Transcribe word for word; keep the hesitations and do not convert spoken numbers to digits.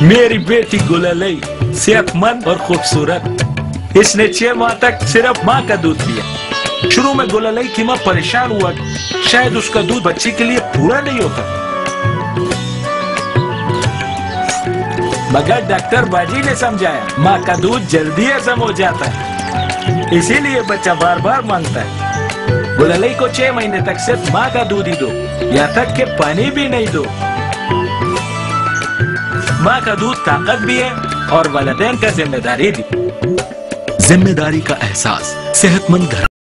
मेरी बेटी गुललई सेहतमंद और खूबसूरत। इसने छह माह तक सिर्फ माँ का दूध पिया। शुरू में गुललई की माँ परेशान हुआ, शायद उसका दूध बच्चे के लिए पूरा नहीं होता, मगर डॉक्टर बाजी ने समझाया माँ का दूध जल्दी हजम हो जाता है, इसीलिए बच्चा बार बार मांगता है। गुललई को छह महीने तक सिर्फ माँ का दूध ही दो, यहाँ तक कि पानी भी नहीं दो। माँ का दूध ताकत भी है और वालिदैन का जिम्मेदारी भी। जिम्मेदारी का एहसास सेहतमंद घर